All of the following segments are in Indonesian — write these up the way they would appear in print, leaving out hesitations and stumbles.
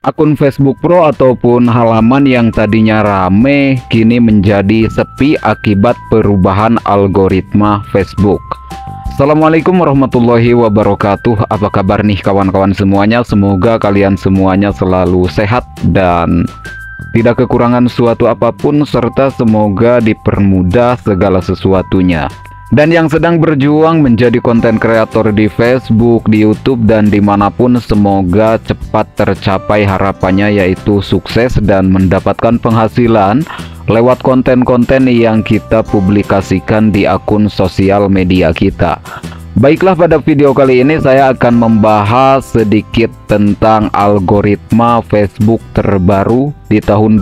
Akun Facebook Pro ataupun halaman yang tadinya rame kini menjadi sepi akibat perubahan algoritma Facebook. Assalamualaikum warahmatullahi wabarakatuh. Apa kabar nih kawan-kawan semuanya? Semoga kalian semuanya selalu sehat dan tidak kekurangan suatu apapun, serta semoga dipermudah segala sesuatunya. Dan yang sedang berjuang menjadi konten kreator di Facebook, di YouTube, dan dimanapun, semoga cepat tercapai harapannya, yaitu sukses dan mendapatkan penghasilan lewat konten-konten yang kita publikasikan di akun sosial media kita. Baiklah, pada video kali ini saya akan membahas sedikit tentang algoritma Facebook terbaru di tahun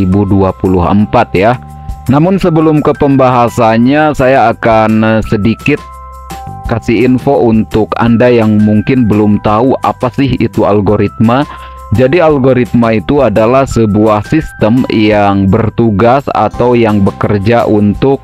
2024 ya. Namun sebelum ke pembahasannya, saya akan sedikit kasih info untuk Anda yang mungkin belum tahu apa sih itu algoritma. Jadi algoritma itu adalah sebuah sistem yang bertugas atau yang bekerja untuk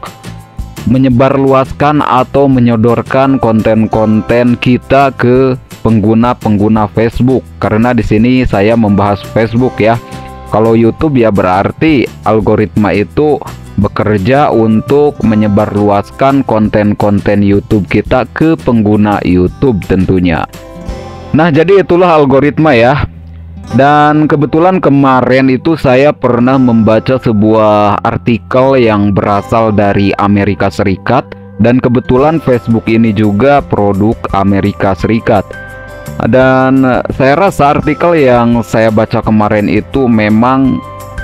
menyebarluaskan atau menyodorkan konten-konten kita ke pengguna-pengguna Facebook. Karena di sini saya membahas Facebook ya. Kalau YouTube ya berarti algoritma itu bekerja untuk menyebarluaskan konten-konten YouTube kita ke pengguna YouTube tentunya. Nah, jadi itulah algoritma ya. Dan kebetulan kemarin itu saya pernah membaca sebuah artikel yang berasal dari Amerika Serikat. Dan kebetulan Facebook ini juga produk Amerika Serikat. Dan saya rasa artikel yang saya baca kemarin itu memang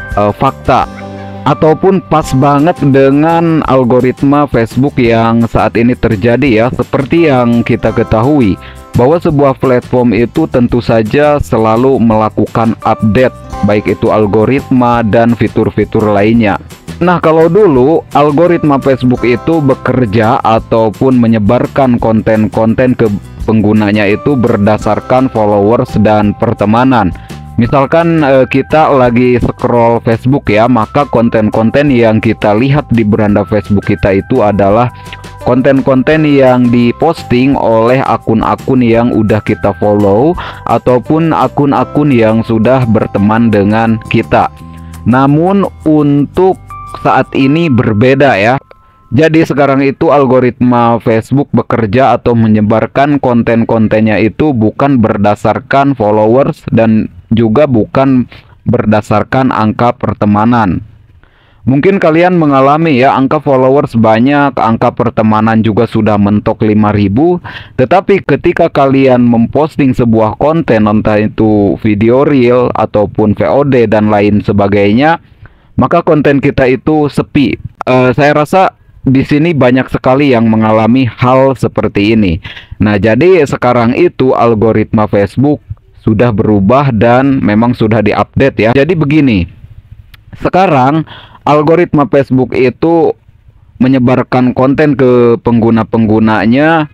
fakta ataupun pas banget dengan algoritma Facebook yang saat ini terjadi ya. Seperti yang kita ketahui bahwa sebuah platform itu tentu saja selalu melakukan update, baik itu algoritma dan fitur-fitur lainnya. Nah, kalau dulu algoritma Facebook itu bekerja ataupun menyebarkan konten-konten ke penggunanya itu berdasarkan followers dan pertemanan. Misalkan kita lagi scroll Facebook ya, maka konten-konten yang kita lihat di beranda Facebook kita itu adalah konten-konten yang diposting oleh akun-akun yang udah kita follow ataupun akun-akun yang sudah berteman dengan kita. Namun untuk saat ini berbeda ya. Jadi sekarang itu algoritma Facebook bekerja atau menyebarkan konten-kontennya itu bukan berdasarkan followers dan juga bukan berdasarkan angka pertemanan. Mungkin kalian mengalami ya, angka followers banyak, angka pertemanan juga sudah mentok 5.000. Tetapi ketika kalian memposting sebuah konten, entah itu video reel ataupun VOD dan lain sebagainya, maka konten kita itu sepi. Saya rasa di sini banyak sekali yang mengalami hal seperti ini. Nah, jadi sekarang itu algoritma Facebook sudah berubah dan memang sudah diupdate ya. Jadi begini, sekarang algoritma Facebook itu menyebarkan konten ke pengguna-penggunanya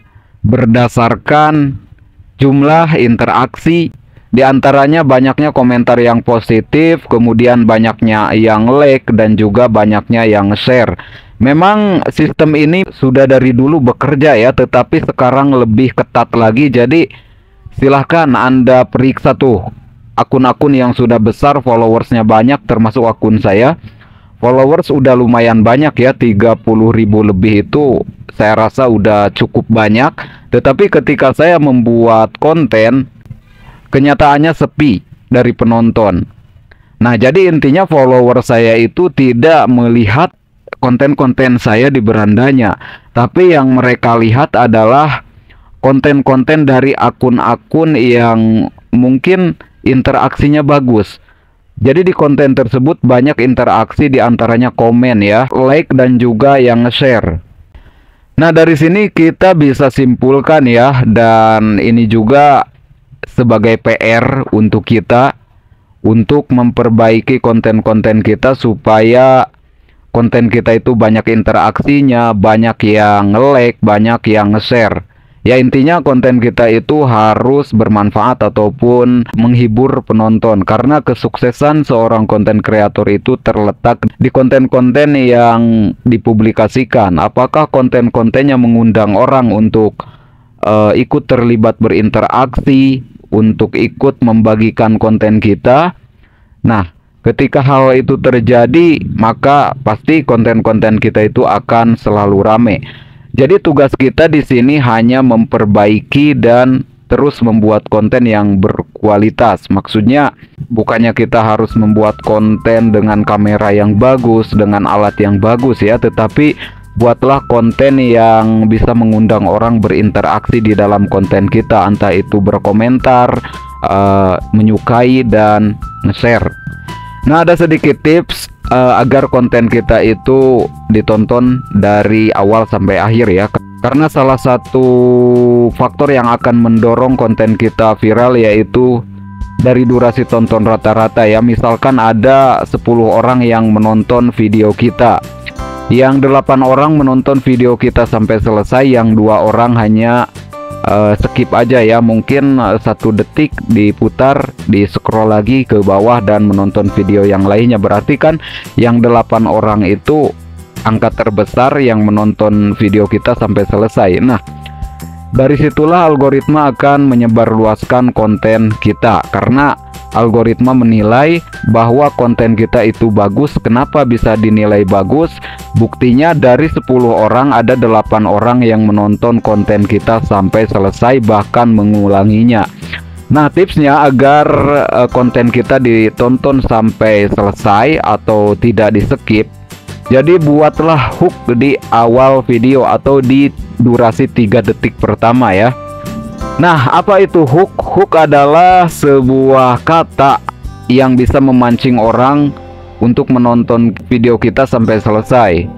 berdasarkan jumlah interaksi. Di antaranya banyaknya komentar yang positif, kemudian banyaknya yang like, dan juga banyaknya yang share. Memang sistem ini sudah dari dulu bekerja ya, tetapi sekarang lebih ketat lagi. Jadi silahkan Anda periksa tuh akun-akun yang sudah besar, followersnya banyak, termasuk akun saya. Followers udah lumayan banyak ya, 30.000 lebih, itu saya rasa udah cukup banyak. Tetapi ketika saya membuat konten, kenyataannya sepi dari penonton. Nah, jadi intinya follower saya itu tidak melihat konten-konten saya di berandanya, tapi yang mereka lihat adalah konten-konten dari akun-akun yang mungkin interaksinya bagus. Jadi di konten tersebut banyak interaksi, diantaranya komen ya, like, dan juga yang share. Nah, dari sini kita bisa simpulkan ya, dan ini juga sebagai PR untuk kita untuk memperbaiki konten-konten kita supaya konten kita itu banyak interaksinya, banyak yang nge-like, banyak yang nge-share. Ya, intinya konten kita itu harus bermanfaat ataupun menghibur penonton. Karena kesuksesan seorang konten kreator itu terletak di konten-konten yang dipublikasikan. Apakah konten-kontennya mengundang orang untuk ikut terlibat berinteraksi, untuk ikut membagikan konten kita. Nah, ketika hal itu terjadi, maka pasti konten-konten kita itu akan selalu rame. Jadi tugas kita di sini hanya memperbaiki dan terus membuat konten yang berkualitas. Maksudnya bukannya kita harus membuat konten dengan kamera yang bagus, dengan alat yang bagus ya, tetapi buatlah konten yang bisa mengundang orang berinteraksi di dalam konten kita, entah itu berkomentar, menyukai dan nge-share. Nah, ada sedikit tips agar konten kita itu ditonton dari awal sampai akhir ya. Karena salah satu faktor yang akan mendorong konten kita viral yaitu dari durasi tonton rata-rata ya. Misalkan ada 10 orang yang menonton video kita, yang 8 orang menonton video kita sampai selesai, yang 2 orang hanya skip aja ya, mungkin 1 detik diputar, di scroll lagi ke bawah dan menonton video yang lainnya. Berarti kan yang 8 orang itu angka terbesar yang menonton video kita sampai selesai. Nah, dari situlah algoritma akan menyebarluaskan konten kita, karena algoritma menilai bahwa konten kita itu bagus. Kenapa bisa dinilai bagus? Buktinya dari 10 orang ada 8 orang yang menonton konten kita sampai selesai, bahkan mengulanginya. Nah, tipsnya agar konten kita ditonton sampai selesai atau tidak di skip, jadi buatlah hook di awal video atau di durasi 3 detik pertama ya. Nah, apa itu hook? Hook adalah sebuah kata yang bisa memancing orang untuk menonton video kita sampai selesai.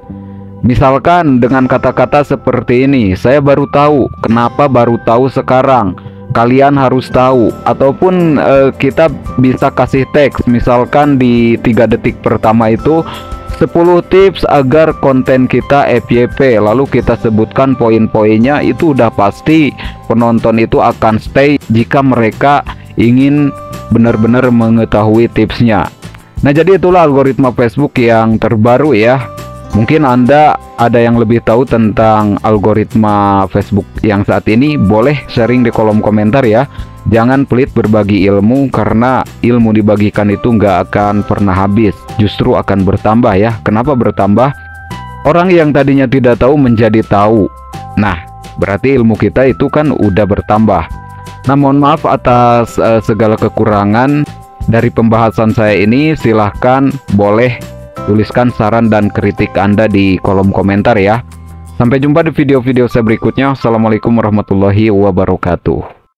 Misalkan dengan kata-kata seperti ini, saya baru tahu. Kenapa baru tahu sekarang? Kalian harus tahu. Ataupun kita bisa kasih teks, misalkan di 3 detik pertama itu 10 tips agar konten kita FYP, lalu kita sebutkan poin-poinnya. Itu udah pasti penonton itu akan stay jika mereka ingin benar-benar mengetahui tipsnya. Nah, jadi itulah algoritma Facebook yang terbaru ya. Mungkin Anda ada yang lebih tahu tentang algoritma Facebook yang saat ini, boleh sharing di kolom komentar ya. Jangan pelit berbagi ilmu, karena ilmu dibagikan itu nggak akan pernah habis, justru akan bertambah ya. Kenapa bertambah? Orang yang tadinya tidak tahu menjadi tahu. Nah, berarti ilmu kita itu kan udah bertambah. Nah, mohon maaf atas segala kekurangan dari pembahasan saya ini. Silahkan boleh tuliskan saran dan kritik Anda di kolom komentar ya. Sampai jumpa di video-video saya berikutnya. Assalamualaikum warahmatullahi wabarakatuh.